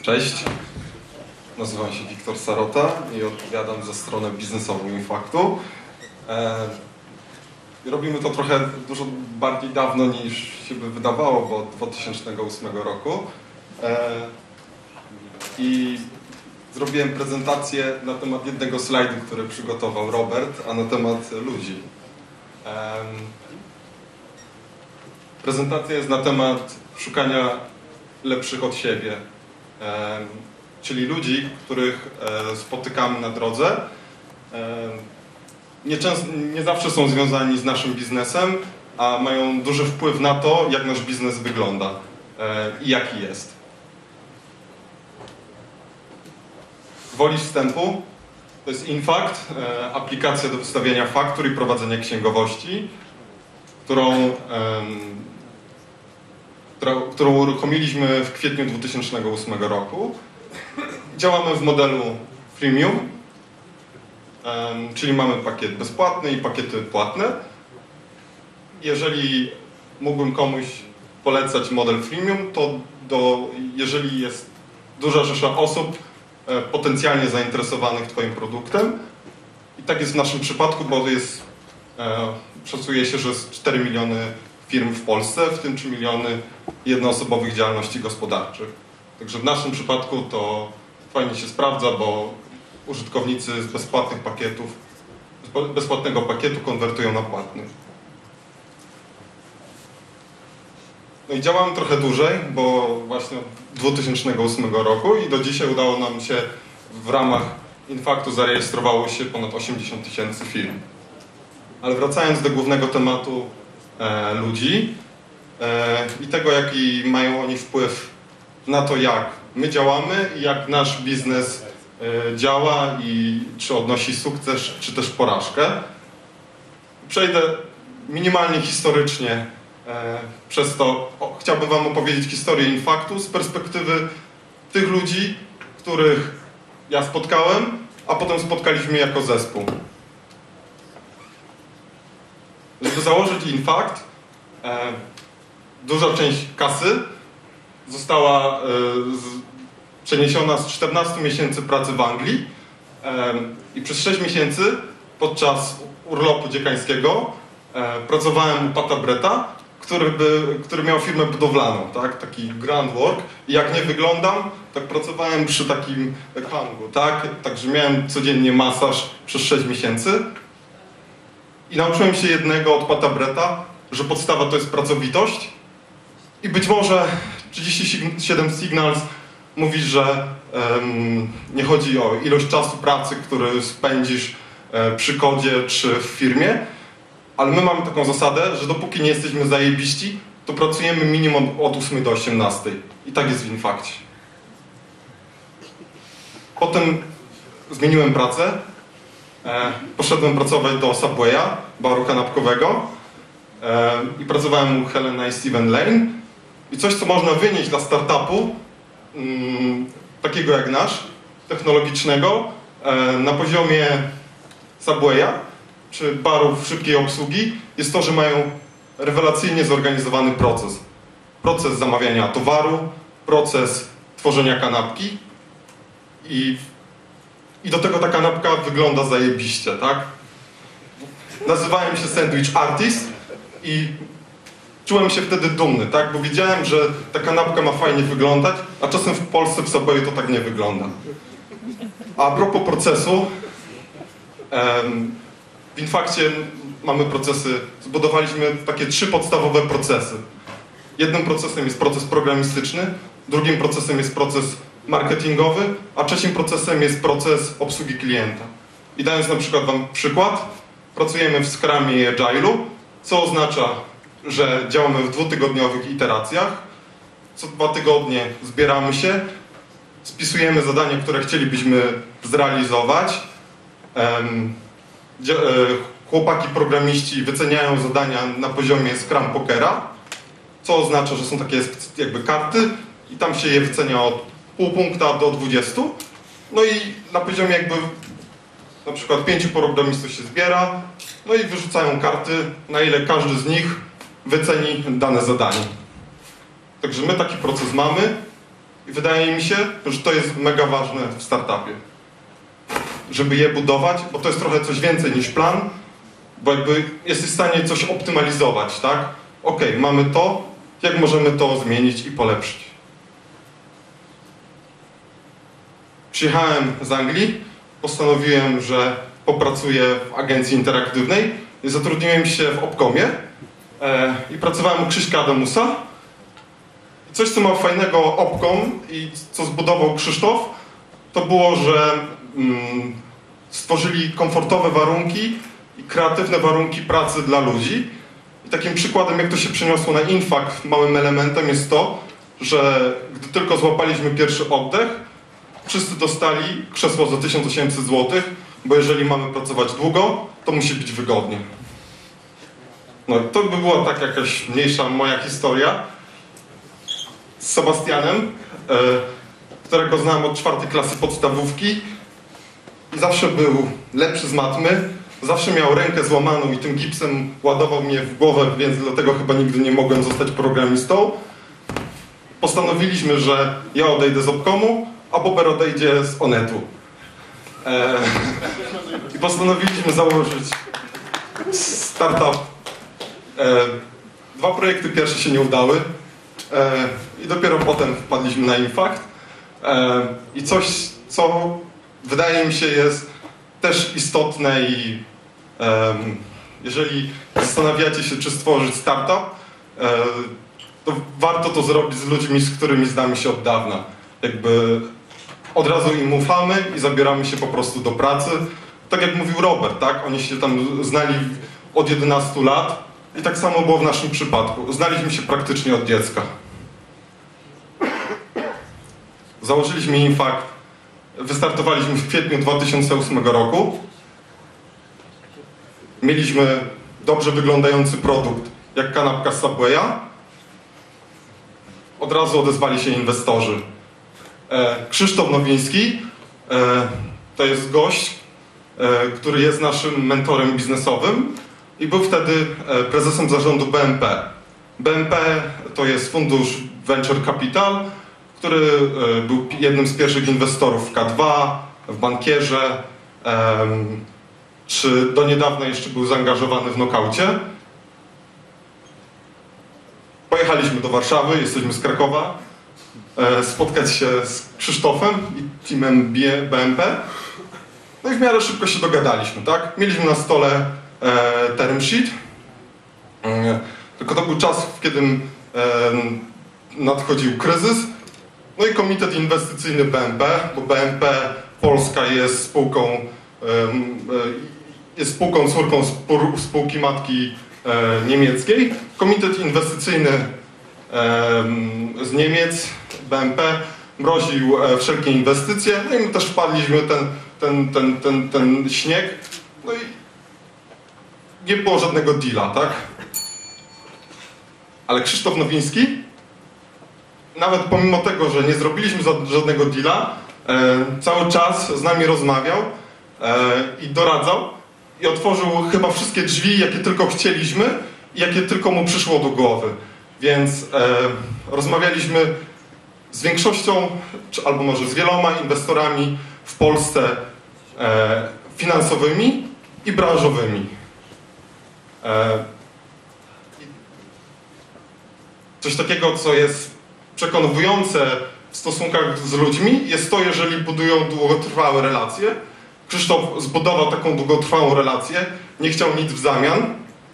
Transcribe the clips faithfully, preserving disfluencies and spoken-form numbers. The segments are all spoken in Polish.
Cześć, nazywam się Wiktor Sarota i odpowiadam za stronę biznesową Infaktu. E, robimy to trochę dużo bardziej dawno niż się by wydawało, bo od dwa tysiące ósmego roku. E, I zrobiłem prezentację na temat jednego slajdu, który przygotował Robert, a na temat ludzi. E, prezentacja jest na temat szukania lepszych od siebie. E, czyli ludzi, których e, spotykamy na drodze. E, nie, często, nie zawsze są związani z naszym biznesem, a mają duży wpływ na to, jak nasz biznes wygląda e, i jaki jest. Woli wstępu to jest Infact, e, aplikacja do wystawiania faktur i prowadzenia księgowości, którą e, którą uruchomiliśmy w kwietniu dwa tysiące ósmego roku. Działamy w modelu freemium, czyli mamy pakiet bezpłatny i pakiety płatne. Jeżeli mógłbym komuś polecać model freemium, to do, jeżeli jest duża rzesza osób potencjalnie zainteresowanych Twoim produktem, i tak jest w naszym przypadku, bo jest, szacuje się, że jest cztery miliony firm w Polsce, w tym trzy miliony jednoosobowych działalności gospodarczych. Także w naszym przypadku to fajnie się sprawdza, bo użytkownicy z bezpłatnych pakietów, z bezpłatnego pakietu konwertują na płatny. No i działamy trochę dłużej, bo właśnie od dwa tysiące ósmego roku i do dzisiaj udało nam się, w ramach Infaktu zarejestrowało się ponad osiemdziesiąt tysięcy firm. Ale wracając do głównego tematu e, ludzi e, i tego, jaki mają oni wpływ na to, jak my działamy i jak nasz biznes e, działa i czy odnosi sukces, czy też porażkę. Przejdę minimalnie historycznie e, przez to. O, chciałbym Wam opowiedzieć historię Infaktu z perspektywy tych ludzi, których ja spotkałem, a potem spotkaliśmy jako zespół. Żeby założyć Infakt, e, duża część kasy została e, z, przeniesiona z czternastu miesięcy pracy w Anglii e, i przez sześć miesięcy podczas urlopu dziekańskiego e, pracowałem u Pata Bretta, który, by, który miał firmę budowlaną, tak? Taki grand work, i jak nie wyglądam, tak pracowałem przy takim hangu, tak? Także miałem codziennie masaż przez sześć miesięcy. I nauczyłem się jednego od Pata Bretta, że podstawa to jest pracowitość. I być może trzydzieści siedem Signals mówi, że um, nie chodzi o ilość czasu pracy, który spędzisz e, przy kodzie czy w firmie, ale my mamy taką zasadę, że dopóki nie jesteśmy zajebiści, to pracujemy minimum od ósmej do osiemnastej. I tak jest w Infakcie. Potem zmieniłem pracę. E, poszedłem pracować do Subwaya, baru kanapkowego, e, i pracowałem u Helena i Steven Lane. I coś, co można wynieść dla startupu, mm, takiego jak nasz, technologicznego, e, na poziomie Subwaya, czy barów szybkiej obsługi, jest to, że mają rewelacyjnie zorganizowany proces. Proces zamawiania towaru, proces tworzenia kanapki i I do tego ta kanapka wygląda zajebiście, tak? Nazywałem się Sandwich Artist i czułem się wtedy dumny, tak? Bo widziałem, że ta kanapka ma fajnie wyglądać, a czasem w Polsce w Subwayu to tak nie wygląda. A propos procesu, w Infakcie mamy procesy, zbudowaliśmy takie trzy podstawowe procesy. Jednym procesem jest proces programistyczny, drugim procesem jest proces marketingowy, a trzecim procesem jest proces obsługi klienta. I dając na przykład Wam przykład, pracujemy w Scrumie i Agile'u, co oznacza, że działamy w dwutygodniowych iteracjach. Co dwa tygodnie zbieramy się, spisujemy zadania, które chcielibyśmy zrealizować. Chłopaki programiści wyceniają zadania na poziomie Scrum Pokera, co oznacza, że są takie jakby karty i tam się je wycenia od pół punkta do dwudziestu. No i na poziomie jakby na przykład pięciu programistów się zbiera, no i wyrzucają karty, na ile każdy z nich wyceni dane zadanie. Także my taki proces mamy I wydaje mi się, że to jest mega ważne w startupie. Żeby je budować, bo to jest trochę coś więcej niż plan, bo jakby jesteś w stanie coś optymalizować, tak? Ok, mamy to, jak możemy to zmienić i polepszyć. Przyjechałem z Anglii, postanowiłem, że popracuję w agencji interaktywnej i zatrudniłem się w Opcomie e, i pracowałem u Krzyśka Adamusa. I coś, co ma fajnego Opcom i co zbudował Krzysztof, to było, że mm, stworzyli komfortowe warunki i kreatywne warunki pracy dla ludzi. I takim przykładem, jak to się przeniosło na Infact, małym elementem jest to, że gdy tylko złapaliśmy pierwszy oddech, wszyscy dostali krzesło za tysiąc osiemset złotych, bo jeżeli mamy pracować długo, to musi być wygodnie. No to by była tak jakaś mniejsza moja historia z Sebastianem, e, którego znałem od czwartej klasy podstawówki i zawsze był lepszy z matmy, zawsze miał rękę złamaną i tym gipsem ładował mnie w głowę, więc dlatego chyba nigdy nie mogłem zostać programistą. Postanowiliśmy, że ja odejdę z Opcomu, a Bober odejdzie z Onetu. E, I postanowiliśmy założyć startup. E, dwa projekty pierwsze się nie udały e, i dopiero potem wpadliśmy na Infact. E, I coś, co wydaje mi się jest też istotne i e, jeżeli zastanawiacie się, czy stworzyć startup, e, to warto to zrobić z ludźmi, z którymi znamy się od dawna. Jakby od razu im ufamy i zabieramy się po prostu do pracy. Tak jak mówił Robert, tak? Oni się tam znali od jedenastu lat i tak samo było w naszym przypadku. Znaliśmy się praktycznie od dziecka. Założyliśmy Infact, wystartowaliśmy w kwietniu dwa tysiące ósmego roku. Mieliśmy dobrze wyglądający produkt, jak kanapka z Subwaya. Od razu odezwali się inwestorzy. Krzysztof Nowiński to jest gość, który jest naszym mentorem biznesowym i był wtedy prezesem zarządu B M P. B M P to jest fundusz Venture Capital, który był jednym z pierwszych inwestorów w K dwa, w Bankierze, czy do niedawna jeszcze był zaangażowany w Knockoutie. Pojechaliśmy do Warszawy, jesteśmy z Krakowa, spotkać się z Krzysztofem i teamem B M P. No i w miarę szybko się dogadaliśmy, tak? Mieliśmy na stole e, term sheet, e, tylko to był czas, w którym e, nadchodził kryzys. No i Komitet Inwestycyjny B M P, bo B M P Polska jest spółką, e, jest spółką córką spółki matki e, niemieckiej. Komitet Inwestycyjny e, z Niemiec, B M P, mroził e, wszelkie inwestycje, no i my też wpadliśmy ten Ten, ten, ten, ten śnieg, no i nie było żadnego deala, tak? Ale Krzysztof Nowiński, nawet pomimo tego, że nie zrobiliśmy żadnego deala, e, cały czas z nami rozmawiał e, i doradzał i otworzył chyba wszystkie drzwi, jakie tylko chcieliśmy i jakie tylko mu przyszło do głowy. Więc e, rozmawialiśmy z większością, czy, albo może z wieloma inwestorami w Polsce e, finansowymi i branżowymi. E, coś takiego, co jest przekonujące w stosunkach z ludźmi, jest to, jeżeli budują długotrwałe relacje. Krzysztof zbudował taką długotrwałą relację, nie chciał nic w zamian,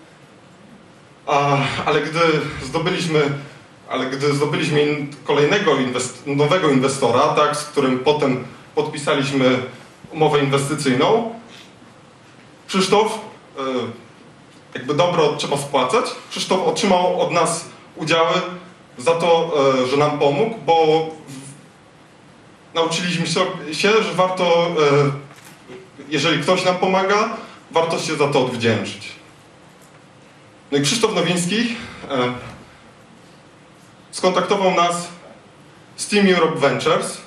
a, ale gdy zdobyliśmy ale gdy zdobyliśmy kolejnego inwest nowego inwestora, tak, z którym potem podpisaliśmy umowę inwestycyjną, Krzysztof, jakby dobro trzeba spłacać, Krzysztof otrzymał od nas udziały za to, że nam pomógł, bo nauczyliśmy się, że warto, jeżeli ktoś nam pomaga, warto się za to odwdzięczyć. No i Krzysztof Nowiński skontaktował nas z Team Europe Ventures,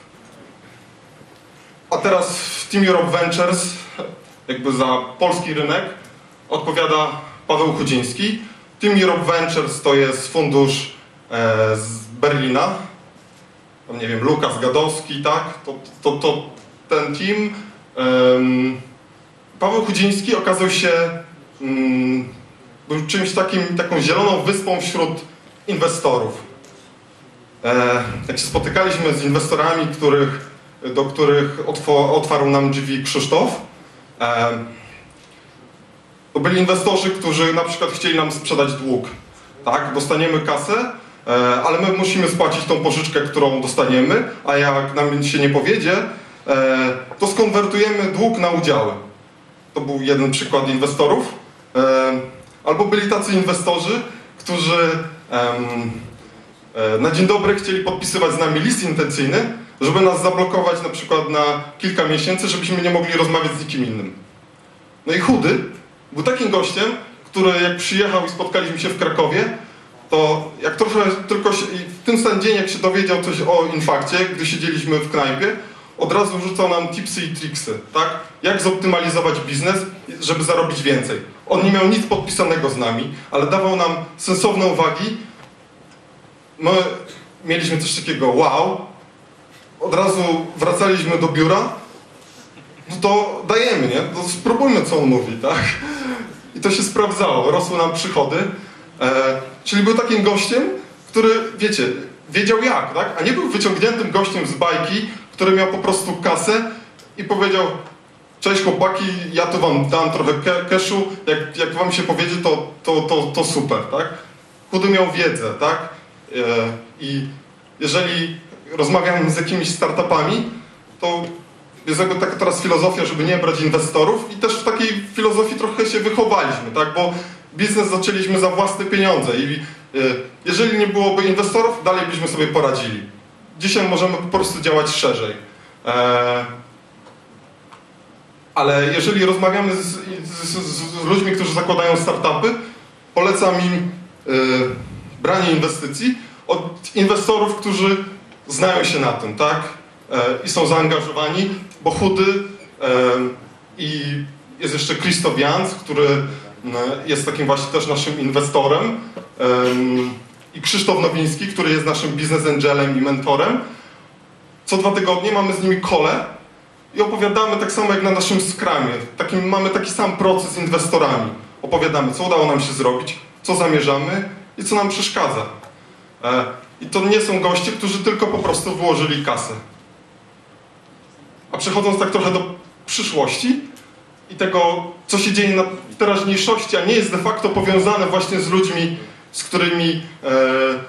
a teraz w Team Europe Ventures, jakby za polski rynek, odpowiada Paweł Chudziński. Team Europe Ventures to jest fundusz e, z Berlina. nie wiem, Lukas Gadowski, tak? To, to, to ten team. Um, Paweł Chudziński okazał się um, był czymś takim, taką zieloną wyspą wśród inwestorów. E, jak się spotykaliśmy z inwestorami, których, do których otwarł nam drzwi Krzysztof, e, to byli inwestorzy, którzy na przykład chcieli nam sprzedać dług. Tak? Dostaniemy kasę, e, ale my musimy spłacić tą pożyczkę, którą dostaniemy, a jak nam się nie powiedzie, e, to skonwertujemy dług na udziały. To był jeden przykład inwestorów. E, albo byli tacy inwestorzy, którzy em, e, na dzień dobry chcieli podpisywać z nami list intencyjny, żeby nas zablokować na przykład na kilka miesięcy, żebyśmy nie mogli rozmawiać z nikim innym. No i Chudy był takim gościem, który jak przyjechał i spotkaliśmy się w Krakowie, to jak trochę tylko się, w tym samym dzień, jak się dowiedział coś o Infakcie, gdy siedzieliśmy w knajpie, od razu rzucał nam tipsy i triksy, tak? Jak zoptymalizować biznes, żeby zarobić więcej. On nie miał nic podpisanego z nami, ale dawał nam sensowne uwagi. My mieliśmy coś takiego wow. Od razu wracaliśmy do biura. No to dajemy, nie? To spróbujmy, co on mówi, tak? I to się sprawdzało. Rosły nam przychody. E, czyli był takim gościem, który, wiecie, wiedział jak, tak? A nie był wyciągniętym gościem z bajki, który miał po prostu kasę i powiedział: cześć chłopaki, ja tu wam dam trochę cashu, jak, jak wam się powiedzie, to, to, to, to super, tak? Chudy miał wiedzę, tak? E, I jeżeli rozmawiam z jakimiś startupami, to jest jakby taka teraz filozofia, żeby nie brać inwestorów i też w takiej filozofii trochę się wychowaliśmy, tak? Bo biznes zaczęliśmy za własne pieniądze i e, jeżeli nie byłoby inwestorów, dalej byśmy sobie poradzili. Dzisiaj możemy po prostu działać szerzej. E, ale jeżeli rozmawiamy z, z, z ludźmi, którzy zakładają startupy, polecam im e, branie inwestycji od inwestorów, którzy znają się na tym, tak? E, I są zaangażowani, bo Chudy e, i jest jeszcze Krzysztof Jans, który jest takim właśnie też naszym inwestorem, e, i Krzysztof Nowiński, który jest naszym business angelem i mentorem. Co dwa tygodnie mamy z nimi callę i opowiadamy tak samo jak na naszym Scrumie. Takim, mamy taki sam proces z inwestorami. Opowiadamy, co udało nam się zrobić, co zamierzamy i co nam przeszkadza. E, I to nie są goście, którzy tylko po prostu wyłożyli kasę. A przechodząc tak trochę do przyszłości i tego, co się dzieje na teraźniejszości, a nie jest de facto powiązane właśnie z ludźmi, z którymi e, e,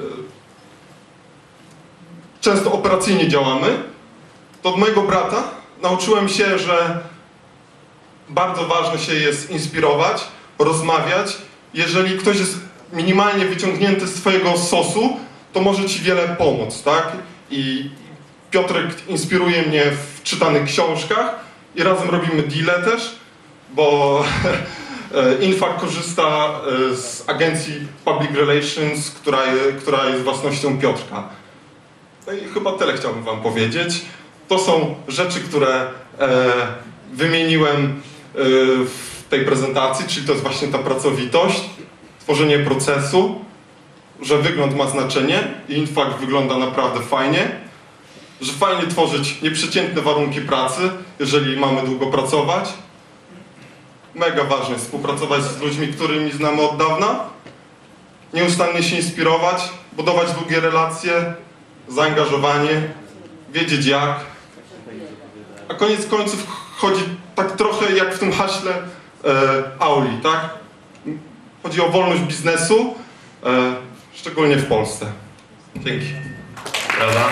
często operacyjnie działamy, to od mojego brata nauczyłem się, że bardzo ważne się jest inspirować, rozmawiać. Jeżeli ktoś jest minimalnie wyciągnięty z twojego sosu, to może ci wiele pomóc, tak? I Piotrek inspiruje mnie w czytanych książkach i razem robimy deale też, bo Infakt korzysta z agencji Public Relations, która, która jest własnością Piotrka. No i chyba tyle chciałbym wam powiedzieć. To są rzeczy, które e, wymieniłem e, w tej prezentacji, czyli to jest właśnie ta pracowitość, tworzenie procesu, że wygląd ma znaczenie i Infakt wygląda naprawdę fajnie, że fajnie tworzyć nieprzeciętne warunki pracy, jeżeli mamy długo pracować. Mega ważne jest współpracować z ludźmi, którymi znamy od dawna, nieustannie się inspirować, budować długie relacje, zaangażowanie, wiedzieć jak. A koniec końców chodzi tak trochę jak w tym haśle e, Auli, tak? Chodzi o wolność biznesu, e, szczególnie w Polsce. Dzięki. Brawa.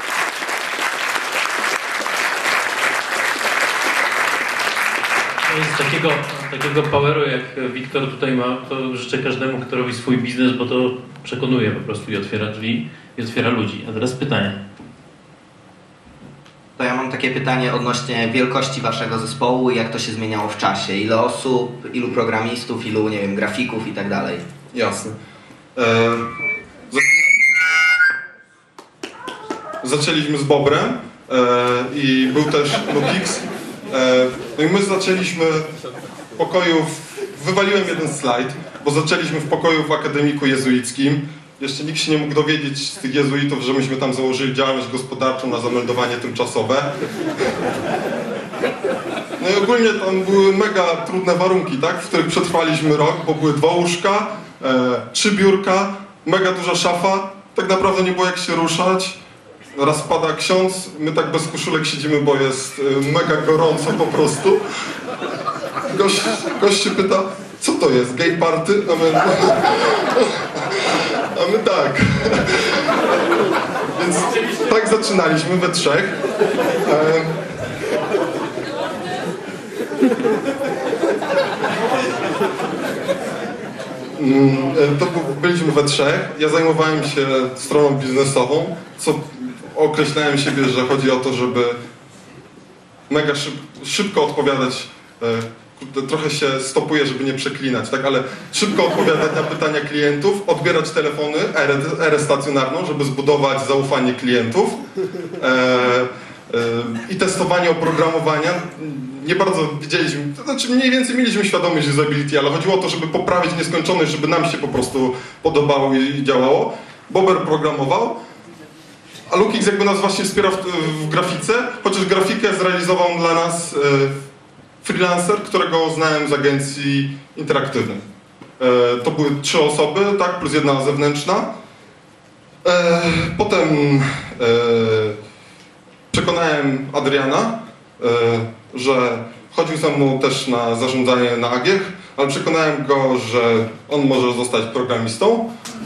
Z takiego, takiego poweru, jak Wiktor tutaj ma, to życzę każdemu, kto robi swój biznes, bo to przekonuje po prostu i otwiera drzwi i otwiera ludzi. A teraz pytanie. To ja mam takie pytanie odnośnie wielkości waszego zespołu i jak to się zmieniało w czasie. Ile osób, ilu programistów, ilu, nie wiem, grafików i tak dalej. Jasne. E, zaczęliśmy z Bobrem e, i był też Lukix. E, no i my zaczęliśmy w pokoju, w, wywaliłem jeden slajd, bo zaczęliśmy w pokoju w akademiku jezuickim jeszcze nikt się nie mógł dowiedzieć z tych jezuitów, że myśmy tam założyli działalność gospodarczą na zameldowanie tymczasowe. No i ogólnie tam były mega trudne warunki, tak, w których przetrwaliśmy rok, bo były dwa łóżka, e, trzy biurka, mega duża szafa, tak naprawdę nie było jak się ruszać. Raz pada ksiądz, my tak bez koszulek siedzimy, bo jest e, mega gorąco po prostu. Gość, gość się pyta, co to jest, gay party? A my, a my tak. Więc tak zaczynaliśmy we trzech. E, To byliśmy we trzech, ja zajmowałem się stroną biznesową, co określałem siebie, że chodzi o to, żeby mega szyb, szybko odpowiadać, e, trochę się stopuję, żeby nie przeklinać, tak, ale szybko odpowiadać na pytania klientów, odbierać telefony, erę, erę stacjonarną, żeby zbudować zaufanie klientów e, e, i testowanie oprogramowania. Nie bardzo widzieliśmy, to znaczy mniej więcej mieliśmy świadomość usability, ale chodziło o to, żeby poprawić nieskończoność, żeby nam się po prostu podobało i działało. Bober programował, a Lukix jakby nas właśnie wspierał w, w grafice, chociaż grafikę zrealizował dla nas e, freelancer, którego znałem z agencji interaktywnej. E, to były trzy osoby, tak, plus jedna zewnętrzna. E, potem e, przekonałem Adriana, e, że chodził ze mną też na zarządzanie na Agiech, ale przekonałem go, że on może zostać programistą.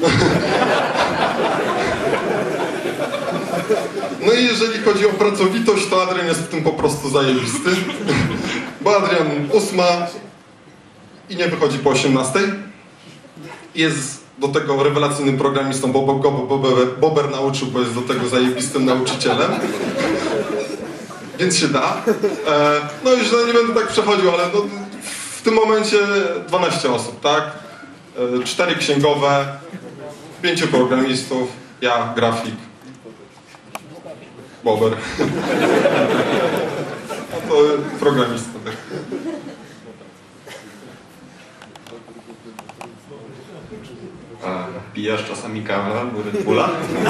No i jeżeli chodzi o pracowitość, to Adrian jest w tym po prostu zajebisty. Bo Adrian ósma i nie wychodzi po osiemnastej. Jest do tego rewelacyjnym programistą, bo go Bober, Bober nauczył, bo jest do tego zajebistym nauczycielem. Więc się da. E, no już no, nie będę tak przechodził, ale no, w tym momencie dwanaście osób, tak? E, cztery księgowe, pięciu programistów, ja, grafik, Bober. To programista, tak. A pijasz czasami kawę albo Red Bulla?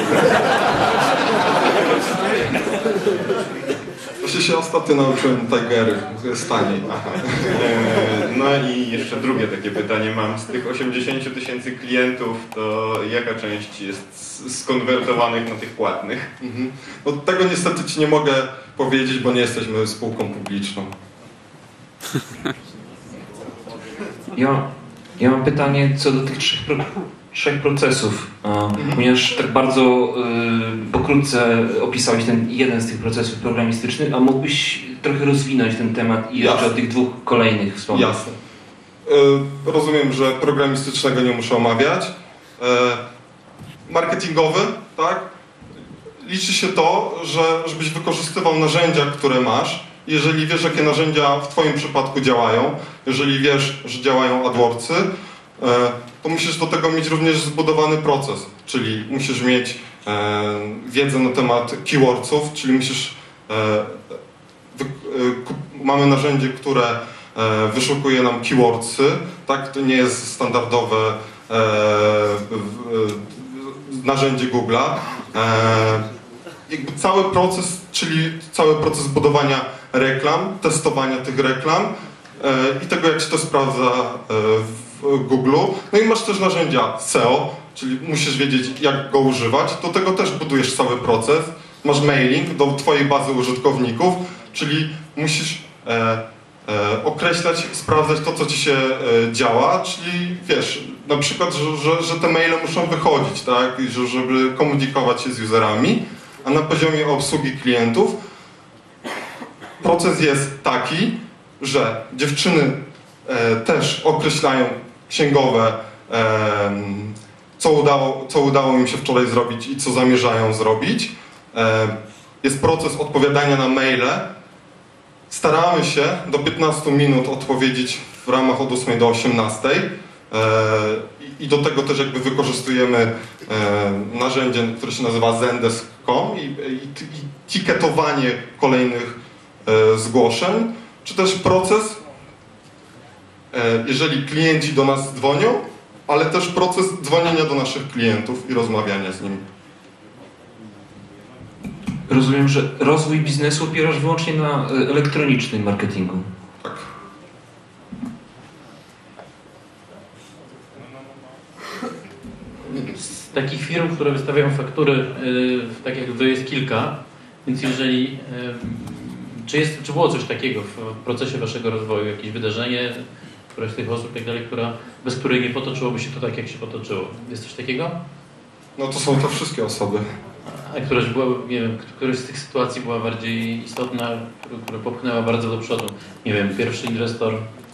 Właśnie się ostatnio nauczyłem Tigery, to jest taniej. Aha. No i jeszcze drugie takie pytanie mam. Z tych osiemdziesięciu tysięcy klientów, to jaka część jest skonwertowanych na tych płatnych? Mhm. No tego niestety ci nie mogę powiedzieć, bo nie jesteśmy spółką publiczną. Ja, ja mam pytanie co do tych trzech, pro, trzech procesów, mhm. ponieważ tak bardzo y, pokrótce opisałeś ten jeden z tych procesów programistycznych, a mógłbyś trochę rozwinąć ten temat i jeszcze o tych dwóch kolejnych wspomnieć? Jasne. Y, rozumiem, że programistycznego nie muszę omawiać. Y, marketingowy, tak? Liczy się to, że żebyś wykorzystywał narzędzia, które masz. Jeżeli wiesz, jakie narzędzia w twoim przypadku działają, jeżeli wiesz, że działają AdWordsy, to musisz do tego mieć również zbudowany proces, czyli musisz mieć wiedzę na temat keywordsów, czyli musisz... Mamy narzędzie, które wyszukuje nam keywordsy, tak? To nie jest standardowe narzędzie Google'a. Jakby cały proces, czyli cały proces budowania reklam, testowania tych reklam e, i tego, jak się to sprawdza e, w Google'u. No i masz też narzędzia S E O, czyli musisz wiedzieć, jak go używać. Do tego też budujesz cały proces. Masz mailing do twojej bazy użytkowników, czyli musisz e, e, określać, sprawdzać to, co ci się e, działa, czyli wiesz, na przykład, że, że, że te maile muszą wychodzić, tak, I że, żeby komunikować się z userami. A na poziomie obsługi klientów proces jest taki, że dziewczyny e, też określają księgowe, e, co, udało, co udało im się wczoraj zrobić i co zamierzają zrobić. E, jest proces odpowiadania na maile. Staramy się do piętnastu minut odpowiedzieć w ramach od ósmej do osiemnastej. E, I do tego też jakby wykorzystujemy e, narzędzie, które się nazywa Zendesk kropka com i, i, i tiketowanie kolejnych e, zgłoszeń, czy też proces, e, jeżeli klienci do nas dzwonią, ale też proces dzwonienia do naszych klientów i rozmawiania z nimi. Rozumiem, że rozwój biznesu opierasz wyłącznie na e, elektronicznym marketingu. Tak. Z takich firm, które wystawiają faktury, yy, tak jak to jest kilka, więc jeżeli, yy, czy, jest, czy było coś takiego w procesie waszego rozwoju, jakieś wydarzenie, któraś z tych osób, tak dalej, która, bez której nie potoczyłoby się to tak, jak się potoczyło? Jest coś takiego? No to są te wszystkie osoby. A któraś była, nie wiem, któraś z tych sytuacji była bardziej istotna, która popchnęła bardzo do przodu? Nie wiem, pierwszy inwestor.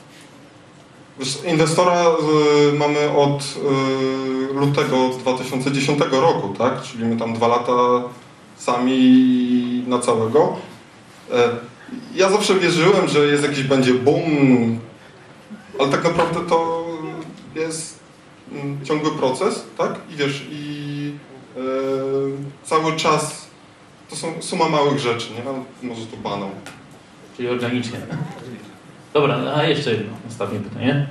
Wiesz, inwestora y, mamy od y, lutego dwa tysiące dziesiątego roku, tak? Czyli my tam dwa lata sami na całego. E, ja zawsze wierzyłem, że jest jakiś będzie boom, ale tak naprawdę to jest mm, ciągły proces, tak? I wiesz, i y, cały czas to są suma małych rzeczy, nie? No, może to banał. Czyli organicznie. Dobra, a jeszcze jedno, ostatnie pytanie.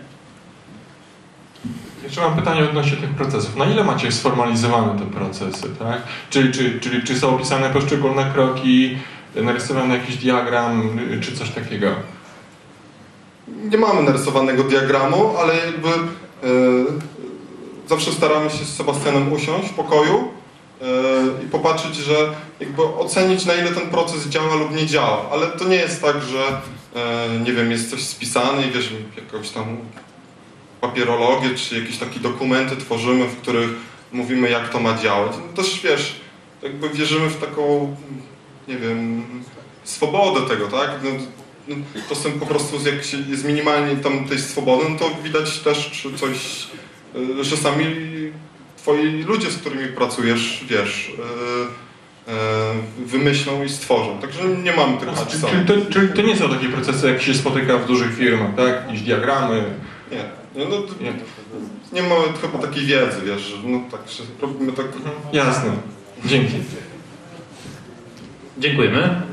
Jeszcze mam pytanie odnośnie tych procesów. Na ile macie sformalizowane te procesy, tak? Czyli, czy, czyli czy są opisane poszczególne kroki, narysowany jakiś diagram, czy coś takiego? Nie mamy narysowanego diagramu, ale jakby e, zawsze staramy się z Sebastianem usiąść w pokoju e, i popatrzeć, że jakby ocenić, na ile ten proces działa lub nie działa. Ale to nie jest tak, że e, nie wiem, jest coś spisane i wiesz, jakąś tam papierologię, czy jakieś takie dokumenty tworzymy, w których mówimy, jak to ma działać. No też wiesz, jakby wierzymy w taką, nie wiem, swobodę tego, tak? No, no, czasem po prostu jak się jest minimalnie tam tej swobody, no to widać też, czy coś, że sami twoi ludzie, z którymi pracujesz, wiesz, wymyślą i stworzą. Także nie mamy tego napisane. Czyli to, czyli to nie są takie procesy, jak się spotyka w dużych firmach, tak? Jakieś diagramy. Nie. Nie, no, nie. nie mamy chyba takiej wiedzy, wiesz, że no tak, że robimy tak... Jasne. Dzięki. Dziękujemy.